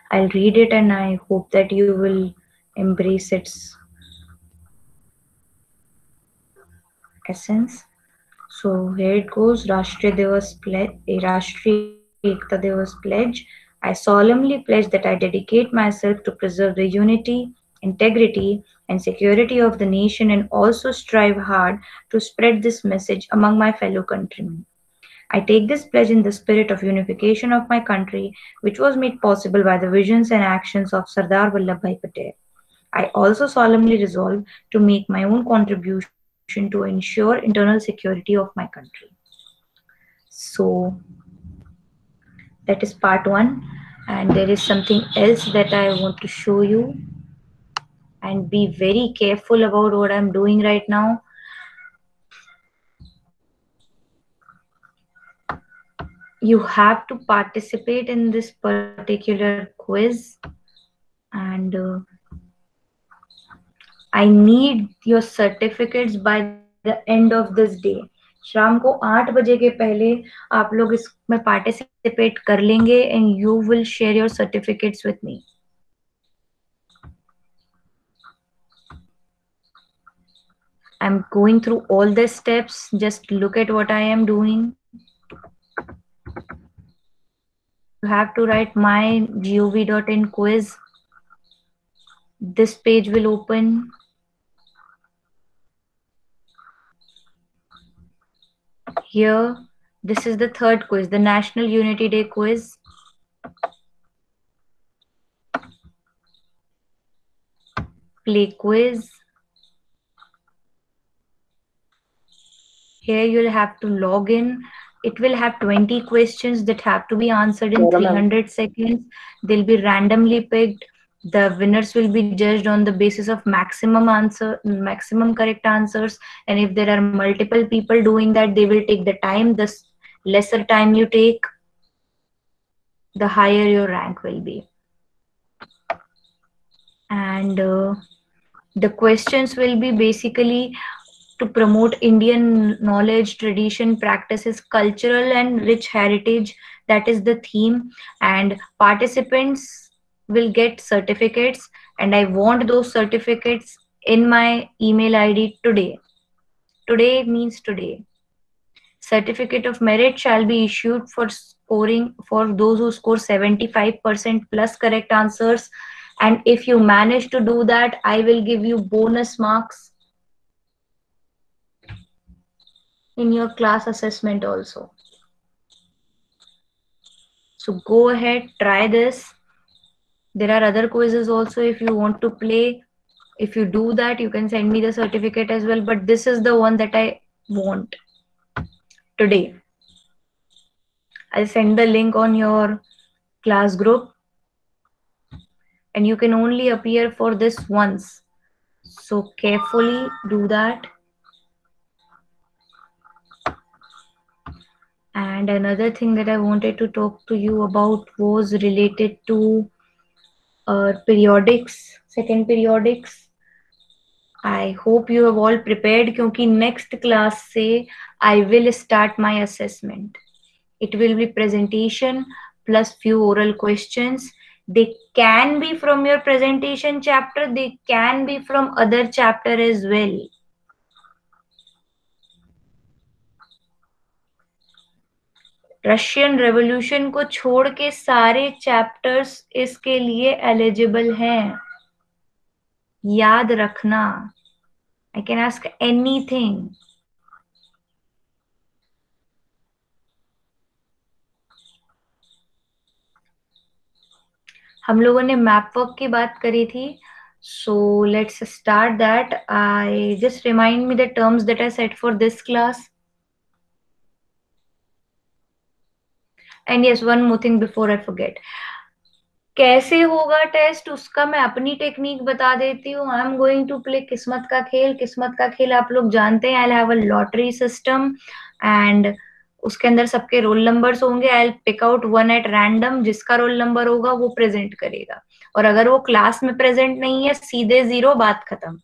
I'll read it and I hope that you will embrace its essence. So here it goes. Rashtriya Ekta Divas pledge. I solemnly pledge that I dedicate myself to preserve the unity, integrity, and security of the nation and also strive hard to spread this message among my fellow countrymen. I take this pledge in the spirit of unification of my country, which was made possible by the visions and actions of Sardar Vallabhbhai Patel. I also solemnly resolve to make my own contribution to ensure internal security of my country. So that is part one, and there is something else that I want to show you. And be very careful about what I'm doing right now. You have to participate in this particular quiz, and I need your certificates by the end of this day. शाम को 8 बजे के पहले आप लोग इसमें participate कर लेंगे and you will share your certificates with me. I'm going through all the steps. Just look at what I am doing. You have to write my gov.in quiz. This page will open. Here, this is the third quiz, the National Unity Day quiz. Play quiz. Here you'll have to log in. It will have 20 questions that have to be answered in 300 seconds. They'll be randomly picked. The winners will be judged on the basis of maximum correct answers. And if there are multiple people doing that, they will take the time. The lesser time you take, the higher your rank will be. And the questions will be basically to promote Indian knowledge, tradition, practices, cultural and rich heritage. That is the theme. And participants will get certificates, and I want those certificates in my email ID today. Today means today. Certificate of merit shall be issued for scoring for those who score 75% plus correct answers. And if you manage to do that, I will give you bonus marks in your class assessment also. So go ahead, try this. There are other quizzes also if you want to play. If you do that, you can send me the certificate as well. But this is the one that I want today. I'll send the link on your class group. And you can only appear for this once. So carefully do that. And another thing that I wanted to talk to you about was related to periodics, second periodics. I hope you have all prepared क्योंकि next class से I will start my assessment. It will be presentation plus few oral questions. They can be from your presentation chapter. They can be from other chapter as well. Russian revolution को छोड़ के सारे chapters इसके लिए eligible हैं. याद रखना. I can ask anything. हम लोगों ने मैप वर्क की बात करी थी. So let's start that. I just remind me the terms that I set for this class. And yes, one more thing before I forget. कैसे होगा टेस्ट उसका मैं अपनी टेक्निक बता देती हूँ. I am going to play किस्मत का खेल. किस्मत का खेल आप लोग जानते हैं. I have a lottery system and उसके अंदर सबके रोल नंबर्स होंगे. I pick out one at random. जिसका रोल नंबर होगा वो प्रेजेंट करेगा. और अगर वो क्लास में प्रेजेंट नहीं है, सीधे 0, बात खत्म.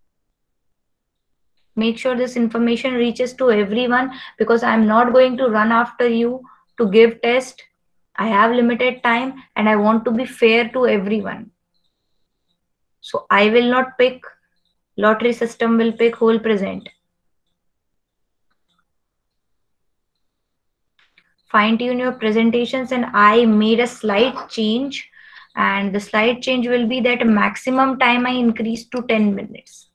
Make sure this information reaches to everyone because I am not going to run after you to give test. I have limited time and I want to be fair to everyone. So I will not pick lottery system, will pick whole present. Fine tune your presentations, and I made a slight change, and the slight change will be that maximum time I increased to 10 minutes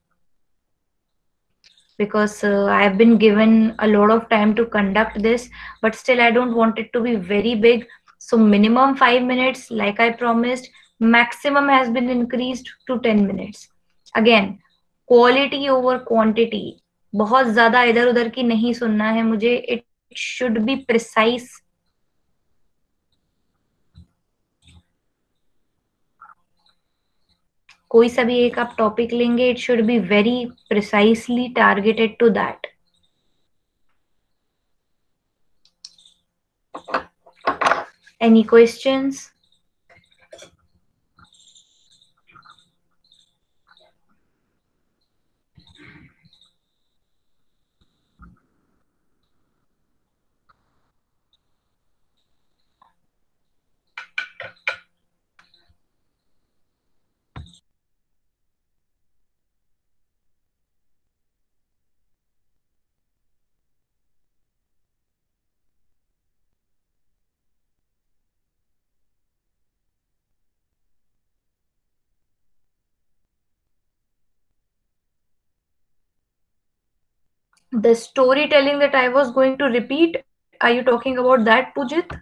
because I have been given a lot of time to conduct this, but still I don't want it to be very big. So minimum 5 minutes like I promised, maximum has been increased to 10 minutes. Again, quality over quantity. बहुत ज्यादा इधर उधर की नहीं सुनना है मुझे. It should be precise. कोई सा भी एक आप टॉपिक लेंगे, it should be very precisely targeted to that. Any questions? The storytelling that I was going to repeat, are you talking about that, Pujit?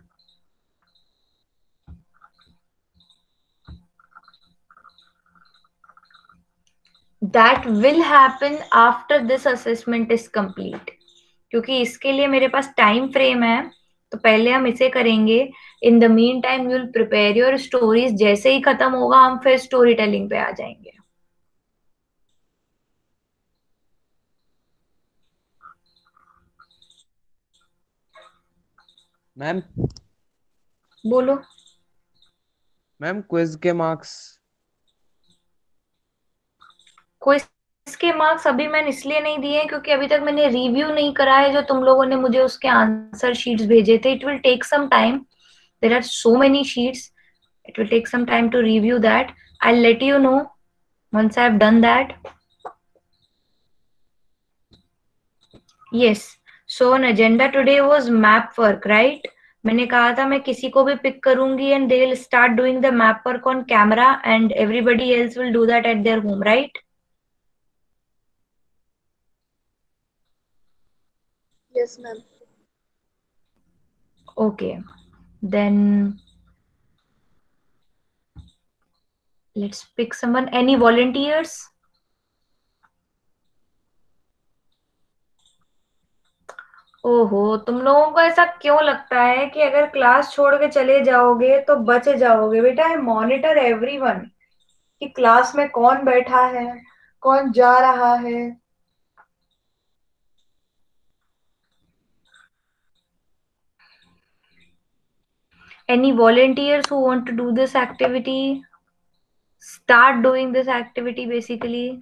That will happen after this assessment is complete. क्योंकि इसके लिए मेरे पास time frame है, तो पहले हम इसे करेंगे. In the mean time you will prepare your stories. जैसे ही खत्म होगा हम फिर स्टोरी टेलिंग पे आ जाएंगे. मैम बोलो. मैम क्विज के मार्क्स. क्विज के मार्क्स अभी मैंने इसलिए नहीं दिए क्योंकि अभी तक मैंने रिव्यू नहीं करा है जो तुम लोगों ने मुझे उसके आंसर शीट्स भेजे थे. It will take some time. There are so many sheets. It will take some time to review that. I will let you know once I have done that. Yes. So an agenda today was map work, right? मैंने कहा था मैं किसी को भी pick करूंगी and they will start doing the map work on camera and everybody else will do that at their home, right? Yes, ma'am. Okay. Then let's pick someone. Any volunteers? ओहो, तुम लोगों को ऐसा क्यों लगता है कि अगर क्लास छोड़ के चले जाओगे तो बच जाओगे? बेटा, आई मॉनिटर एवरीवन कि क्लास में कौन बैठा है, कौन जा रहा है. Any volunteers who want to do this activity? Start doing this activity basically.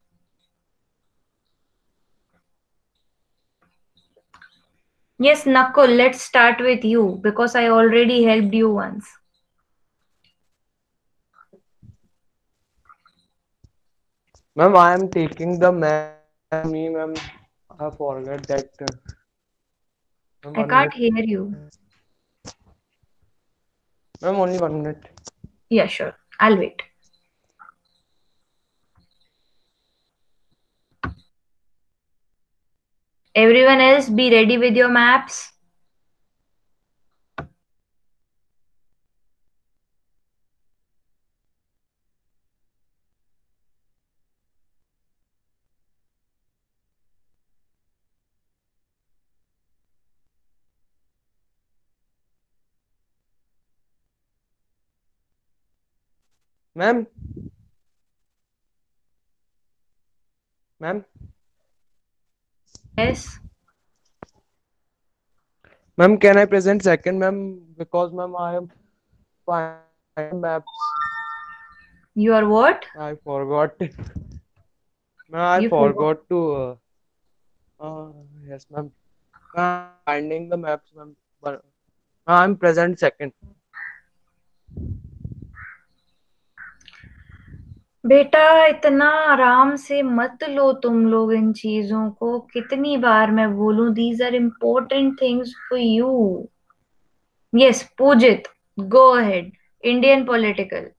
Yes, Nakul, let's start with you because I already helped you once. Ma'am, I am taking the math. Me, ma'am, I forgot that. I can't hear you. Ma'am, only 1 minute. Yeah, sure. I'll wait. Everyone else be ready with your maps. Ma'am, ma'am, Yes. ma'am, can I present second, ma'am? Because, ma'am, I am finding maps. You are what? I forgot. Ma'am, I You forgot. forgot to. Yes, ma'am. Ma'am, finding the maps, ma'am. But I'm present second. बेटा इतना आराम से मत लो तुम लोग इन चीजों को, कितनी बार मैं बोलूं, these are important things for you. Yes Pujit, go ahead. Indian political.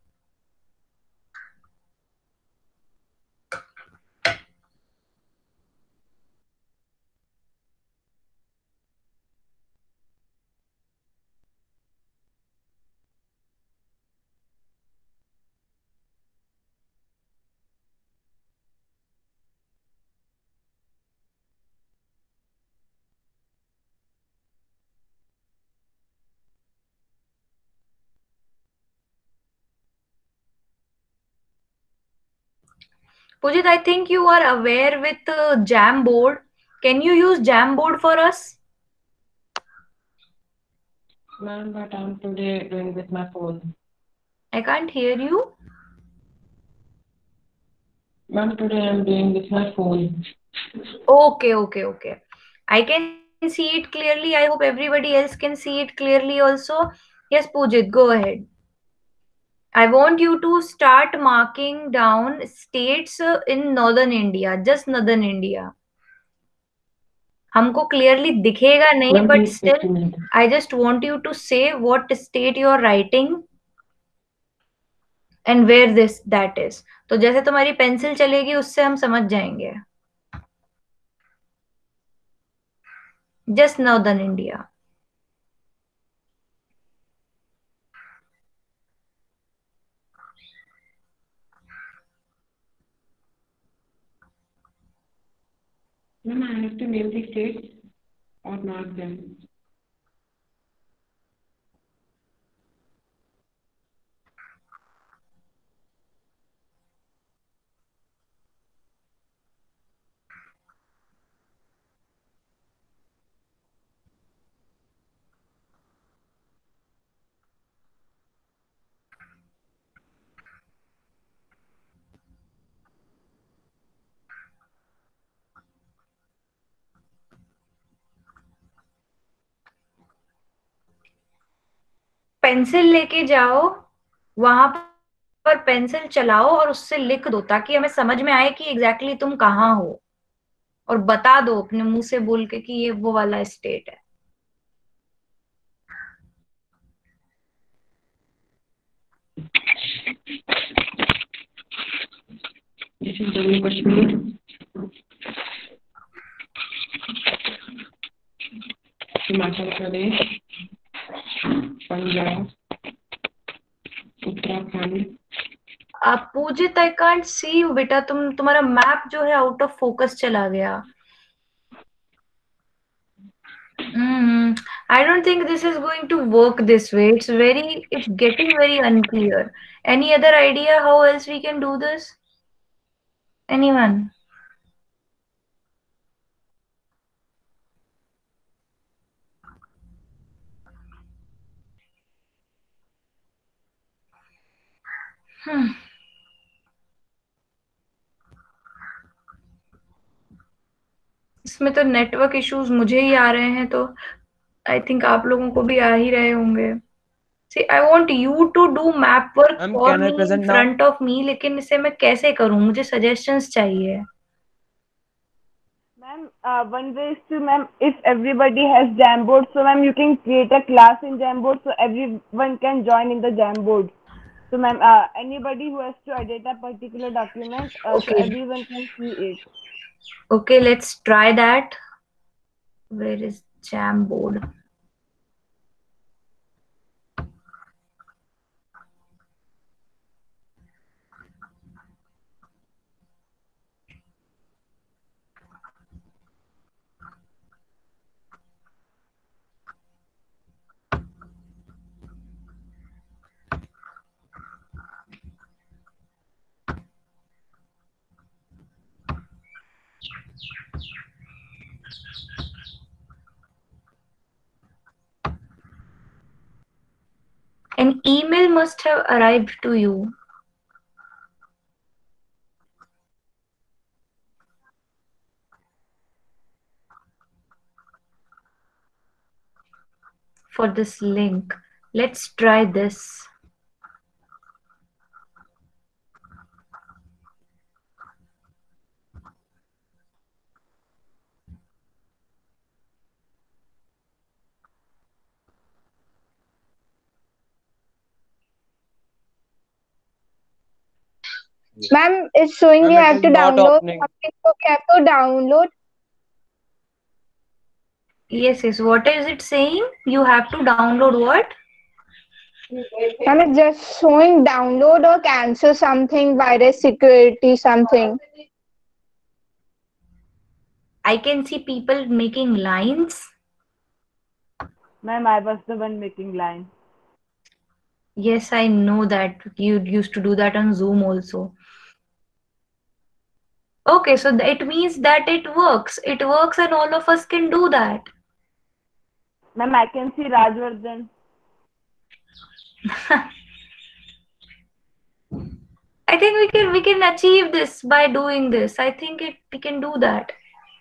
Pujit, I think you are aware with Jamboard. Can you use Jamboard for us? Ma'am, but I'm today doing with my phone. I can't hear you. Ma'am, today I'm doing with my phone. Okay, okay, okay. I can see it clearly. I hope everybody else can see it clearly also. Yes, Pujit, go ahead. I want you to start marking down states in northern India, just northern India. हमको clearly दिखेगा नहीं, Ma'am, but please still, take a minute. I just want you to say what state you are writing and where this that is. तो जैसे तुम्हारी pencil चलेगी उससे हम समझ जाएंगे. Just northern India. Ma'am, I have to name the states or mark them. Pencil लेके जाओ, वहां पर पेंसिल चलाओ और उससे लिख दो ताकि हमें समझ में आए कि एग्जैक्टली तुम कहाँ हो, और बता दो अपने मुंह से बोल के कि ये वो वाला स्टेट है. This is Jammu Kashmir, Himachal Pradesh, Punjab, Uttarakhand. पूजित, आई कांट सी यू बेटा, तुम्हारा मैप जो है आउट ऑफ फोकस चला गया. I don't think this is going to work this way. It's getting very unclear. Any other idea how else we can do this? Anyone? Hmm. इसमें तो network issues मुझे ही आ रहे हैं, तो आई थिंक आप लोगों को भी आ ही रहे होंगे. See, I want you to do map work Ma'am, for can I me in present now? front of me, लेकिन इसे मैं कैसे करूं? मुझे suggestions चाहिए. Ma'am, one way is to, ma'am, if everybody has Jamboard, so ma'am, you can create a class in Jamboard so everyone can join in the Jamboard. So ma'am, anybody who has to edit a particular document, so Okay. everyone can see it. Okay, let's try that. Where is Jamboard? An email must have arrived to you. for this link. Let's try this. Ma'am, it's showing we Ma'am, it have is to not download opening. something, so we have to download. Yes, yes. What is it saying? You have to download what? Ma'am, it's just showing download or cancel something, virus security something. I can see people making lines. Ma'am, I was the one making line. Yes, I know that you used to do that on Zoom also. Okay, so it means that it works. It works and all of us can do that. Ma'am, I can see Rajvardhan. I think we can achieve this by doing this. I think we can do that.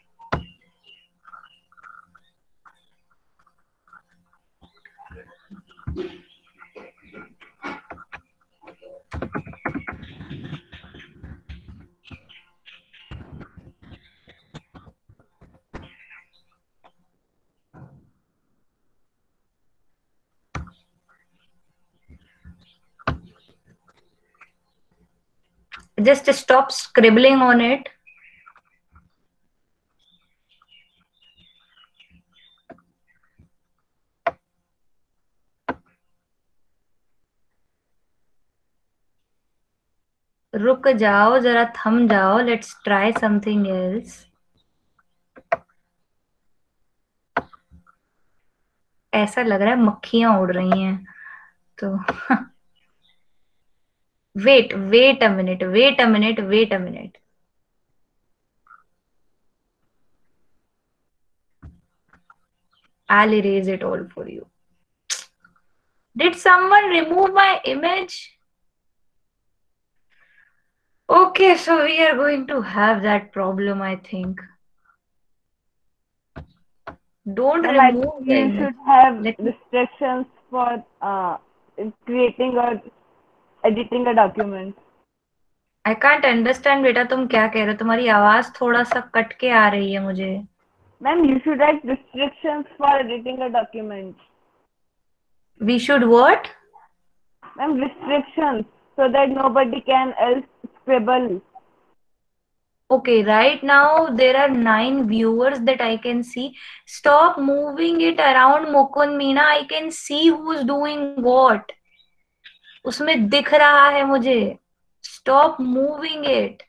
Just stop scribbling on it. रुक जाओ, जरा थम जाओ. Let's try something else. ऐसा लग रहा है मक्खियां उड़ रही हैं. तो wait a minute. I'll erase it all for you. Did someone remove my image? Okay, so we are going to have that problem, I think. Don't Ma'am, I remove think the you image. should have Let me. restrictions for creating or editing a document. I can't understand बेटा तुम क्या कह रहे हो. तुम्हारी आवाज थोड़ा सा कट के आ रही है मुझे. Ma'am, you should write restrictions for editing a document. We should what? Ma'am, restrictions so that nobody can else scribble. Okay, right now there are 9 viewers that I can see. Stop moving it around, Mukund Meena. I can see who's doing what. उसमें दिख रहा है मुझे. Stop moving it.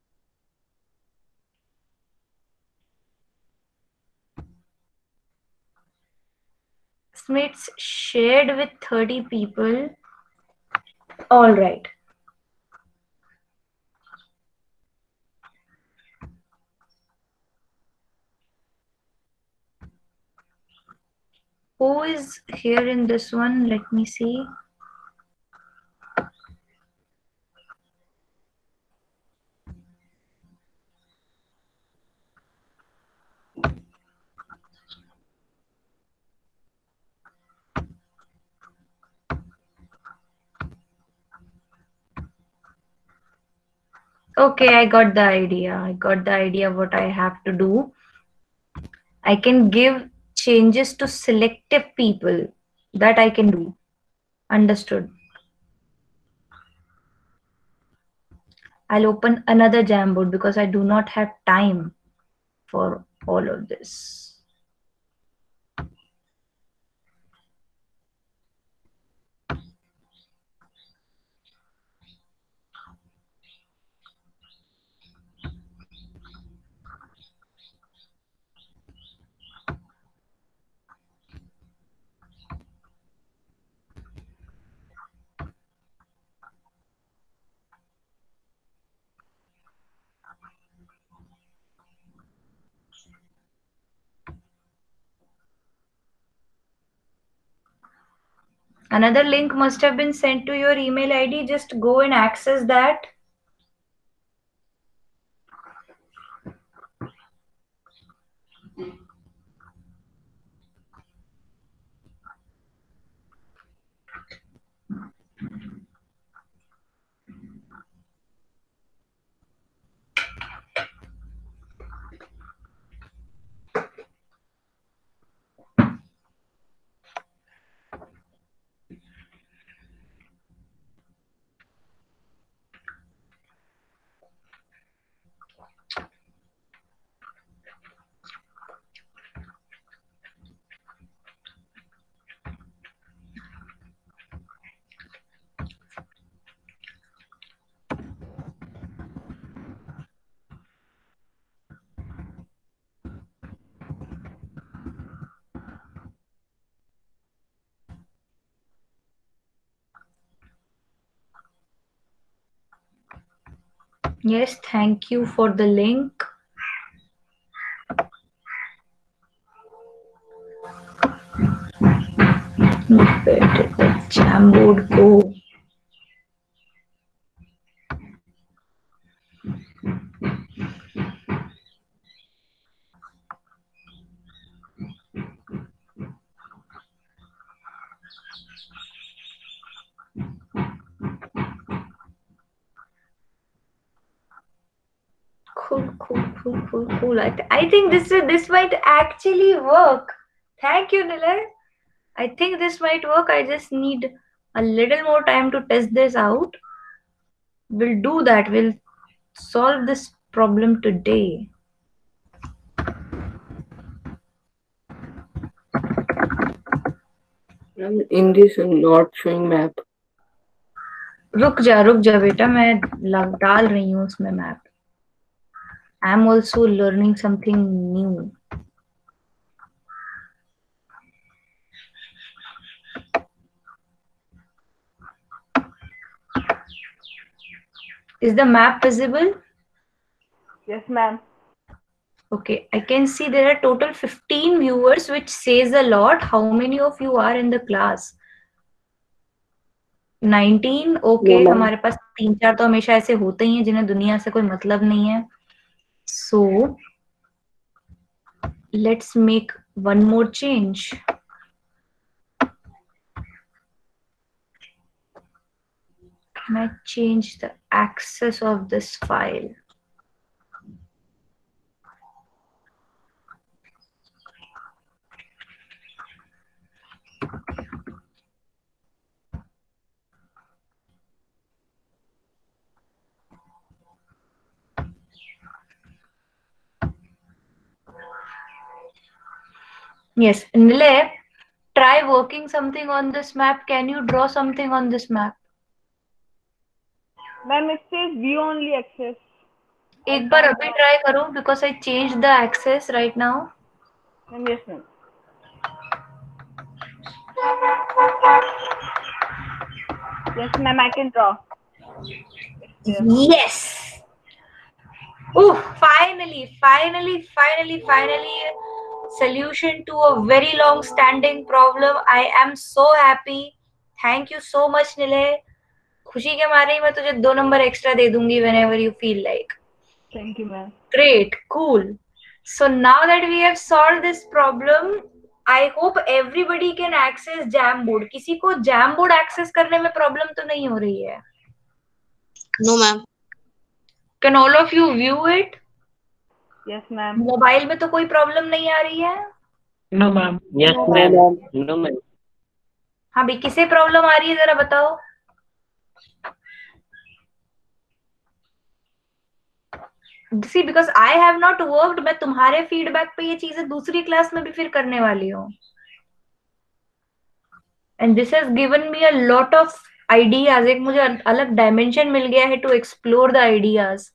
It's shared with 30 people. All right. Who is here in this one? Let me see. Okay, I got the idea what I have to do. I can give changes to selective people. That I can do. Understood. I'll open another Jamboard because I do not have time for all of this. Another link must have been sent to your email ID. Just go and access that. Yes, thank you for the link. Where did the Jamboard go? Cool. I think this might actually work. Thank you, Nilay. I think this might work. I just need a little more time to test this out. We'll do that. We'll solve this problem today. In this not showing map. रुक जा बेटा, मैं डाल रही हूँ उसमें map. I am also learning something new. Is the map visible? Yes, ma'am. Okay, I can see there are total 15 viewers, which says a lot. How many of you are in the class? 19. Okay, No, हमारे पास 3-4 तो हमेशा ऐसे होते ही हैं जिन्हें दुनिया से कोई मतलब नहीं है. So let's make one more change. Can I change the access of this file? Yes, Nilay, try working something on this map. Can you draw something on this map? Ma'am, it says view only access. एक बार अभी try करो because I changed the access right now. Ma'am, yes, ma'am. Yes, ma'am, I can draw. Yes. Oh, finally. Solution to a very long standing problem. I am so happy. Thank you so much, Nilay. खुशी के मारे ही मैं तुझे 2 number extra दे दूंगी whenever you feel like. Thank you, ma'am. Great, cool. So now that we have solved this problem, I hope everybody can access Jamboard. किसी को Jamboard access करने में problem तो नहीं हो रही है? No, ma'am. Can all of you view it? Yes, ma'am. Mobile में तो कोई प्रॉब्लम नहीं आ रही है? No, ma'am. Yes, ma'am. No, ma'am. हाँ भाई, किसे प्रॉब्लम आ रही है जरा बताओ. See, because I have not worked, मैं तुम्हारे फीडबैक पे ये चीजें दूसरी क्लास में भी फिर करने वाली हूँ. And this has given me a lot of ideas. एक मुझे अलग डायमेंशन मिल गया है to explore the ideas.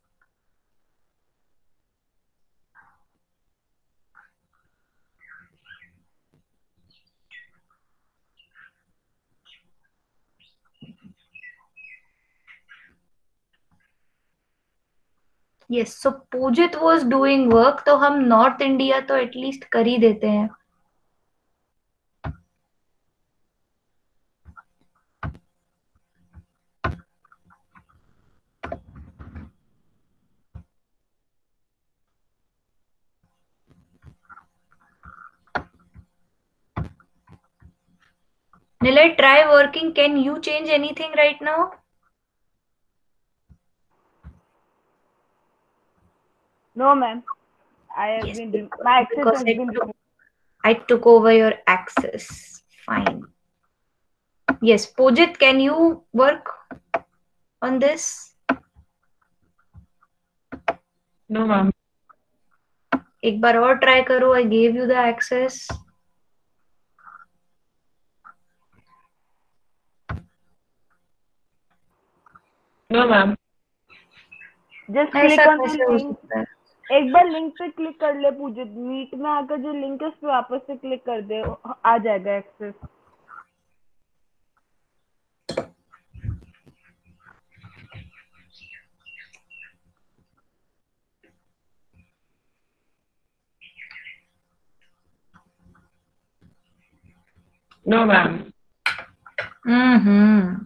Yes, so Pujit was doing work, तो हम नॉर्थ इंडिया तो एटलीस्ट कर ही देते हैं. Nilay, try working. Can you change anything right now? No, ma'am. I have Yes, been my access because has been removed. I took over your access. Fine. Yes, Pujit, can you work on this? No, ma'am. एक बार और try करो. I gave you the access. No, ma'am. Just click ऐसा on the कैसे हो link. सकता है? एक बार link पे क्लिक कर ले पूजित. मीट में आकर जो लिंक है उस पे वापस से क्लिक कर दे, आ जाएगा एक्सेस. No, ma'am. Mm-hmm.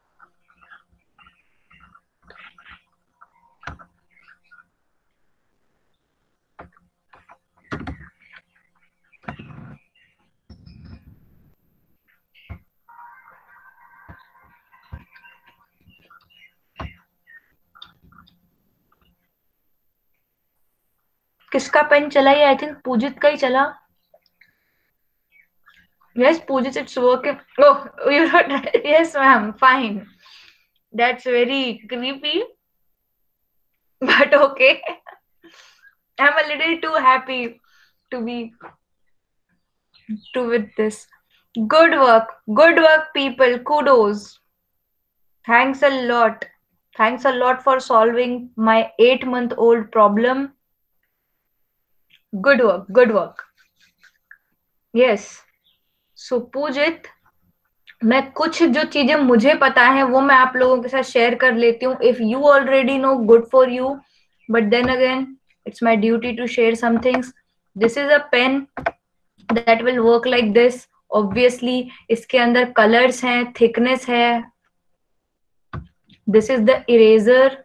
किसका पेन चला? ये आई थिंक पूजित का ही चला. Yes, Pujit, it's working. Oh, you don't. Yes, ma'am. Fine. That's very creepy, but okay. I'm a little too happy to be with this. Good work, people. Kudos. Thanks a lot. Thanks a lot for solving my 8-month-old problem. Good work. Good work. Yes. So, Pujit, मैं कुछ जो चीजें मुझे पता है वो मैं आप लोगों के साथ शेयर कर लेती हूँ. If you already know, good for you, but then again it's my duty to share some things. This is a pen that will work like this. Obviously इसके अंदर कलर्स हैं, थिकनेस है. This is the eraser,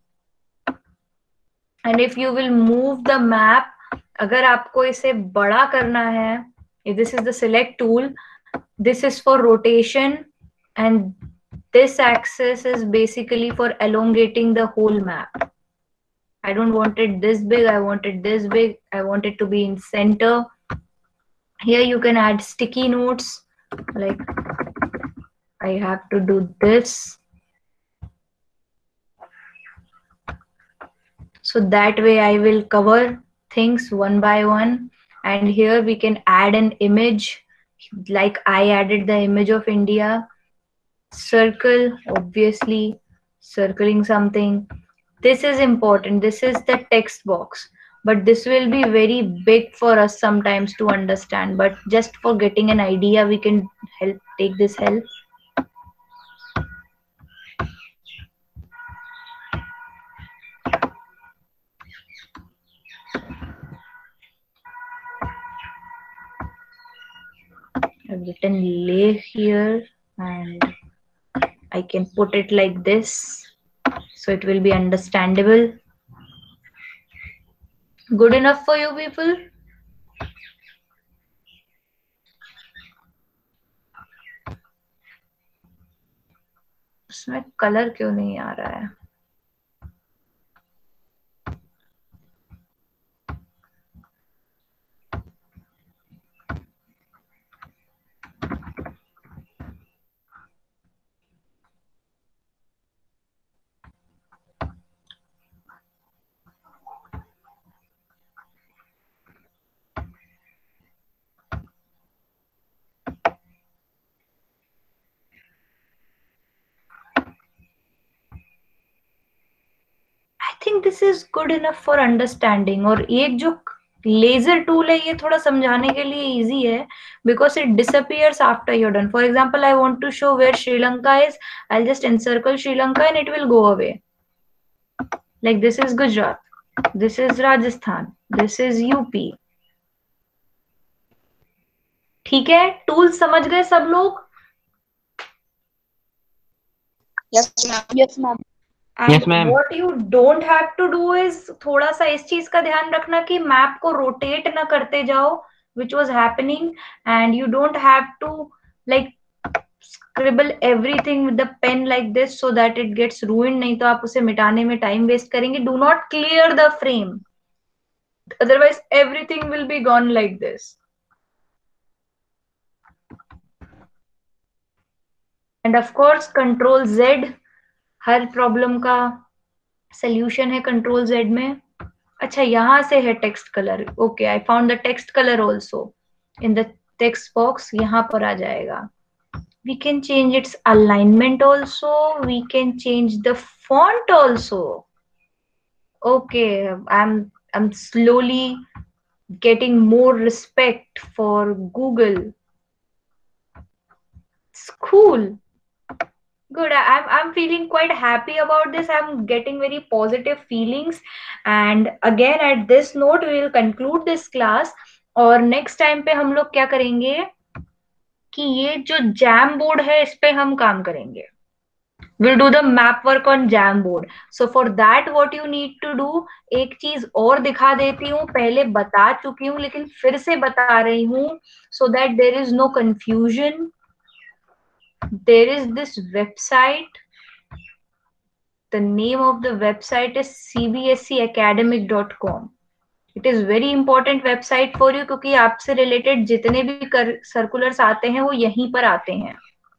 and if you will move the map, अगर आपको इसे बड़ा करना है, this is the select tool. This is for rotation, and this axis is basically for elongating the whole map. I don't want it this big, I want it this big, I want it to be in center. Here you can add sticky notes, like I have to do this. So that way I will cover things one by one. And here we can add an image. Like I added the image of India. Circle, obviously circling something. This is important. This is the text box, but this will be very big for us sometimes to understand. But just for getting an idea, we can take this help. I've written lay here, and I can put it like this, so it will be understandable. Good enough for you people? इसमें colour क्यों नहीं आ रहा है? think this is good enough for understanding. और एक जो laser tool है ये थोड़ा समझाने के लिए इजी है because it disappears after you're done. For example, I want to show where Sri Lanka is. I'll just encircle Sri Lanka and it will go away. Like this is Gujarat, this is Rajasthan, this is UP. ठीक है, tool समझ गए सब लोग? Yes, ma'am. Yes, ma'am. And Yes, ma'am. what you don't have to do is थोड़ा सा इस चीज का ध्यान रखना कि मैप को रोटेट ना करते जाओ, which was happening, and you don't have to like scribble everything with the pen like this so that it gets ruined. नहीं तो आप उसे मिटाने में टाइम वेस्ट करेंगे. Do not clear the frame, otherwise everything will be gone like this. And of course Control Z हर problem का solution है Control Z में. अच्छा, यहाँ से है text colour. Okay, I found the text colour also in the text box. यहाँ पर आ जाएगा. We can change its alignment also, we can change the font also. Okay, I am slowly getting more respect for Google. It's cool. Good. I'm feeling quite happy about this. I'm getting very positive feelings. And again, at this note, we will conclude this class. और next time पे हम लोग क्या करेंगे कि ये जो jam board है इस पे हम काम करेंगे. We'll do the map work on Jamboard. So for that what you need to do, एक चीज और दिखा देती हूँ, पहले बता चुकी हूँ लेकिन फिर से बता रही हूँ, so that there is no confusion. There is this website. The name of the website is cbseacademic.com. It is very important website for you क्योंकि आपसे related जितने भी सर्कुलर्स आते हैं वो यहीं पर आते हैं.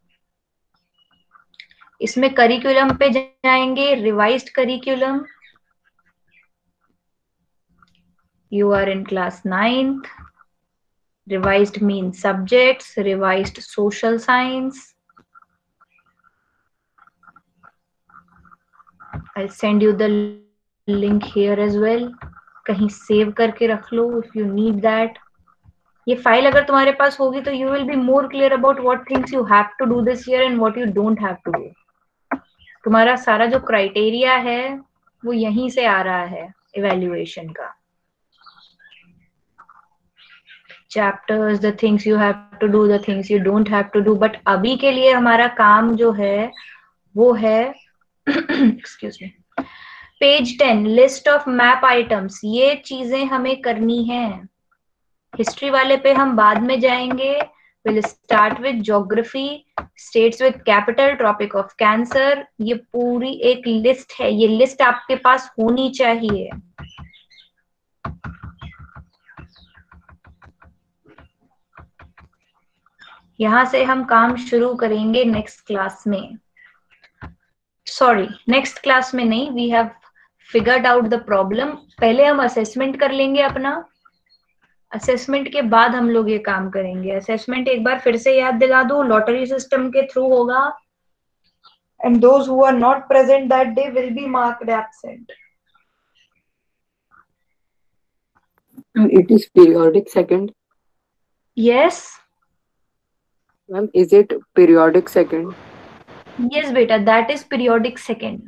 इसमें करिकुलम पे जाएंगे, revised curriculum. You are in class 9th. Revised means subjects, revised social science. I'll send you the link here as well. कहीं सेव करके रख लो if you need that. ये फाइल अगर तुम्हारे पास होगी तो you will be more clear about what things you have to do this year and what you don't have to do. तुम्हारा सारा जो क्राइटेरिया है वो यहीं से आ रहा है इवैल्यूएशन का. Chapters, the things you have to do, the things you don't have to do. But अभी के लिए हमारा काम जो है वो है excuse me, page 10 list of map items. ये चीजें हमें करनी है. हिस्ट्री वाले पे हम बाद में जाएंगे. We'll start with geography, states with capital, tropic of cancer. ये पूरी एक लिस्ट है, ये लिस्ट आपके पास होनी चाहिए. यहां से हम काम शुरू करेंगे नेक्स्ट क्लास में. सॉरी, नेक्स्ट क्लास में नहीं, we have figured out the problem. पहले हम असेसमेंट कर लेंगे अपना. असेसमेंट के बाद हम लोग ये काम करेंगे. असेसमेंट एक बार फिर से याद दिला दूं, लॉटरी सिस्टम के थ्रू होगा. And those who are not present that day will be marked absent. It is periodic second. Yes Ma'am, is it periodic second? Yes बेटा, that is periodic second.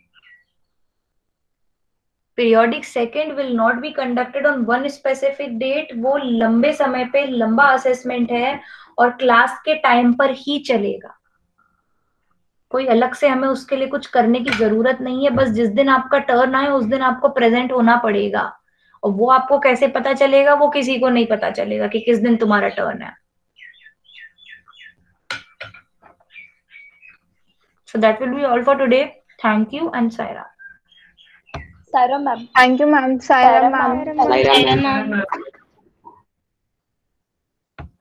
Periodic second will not be conducted on one specific date. वो लंबे समय पे लंबा assessment है और class के time पर ही चलेगा. कोई अलग से हमें उसके लिए कुछ करने की जरूरत नहीं है. बस जिस दिन आपका टर्न आए उस दिन आपको प्रेजेंट होना पड़ेगा. और वो आपको कैसे पता चलेगा, वो किसी को नहीं पता चलेगा कि किस दिन तुम्हारा टर्न है. So that will be all for today. Thank you and Saira. Saira ma'am. Thank you, ma'am. Saira, ma'am. Saira, ma'am. ma'am.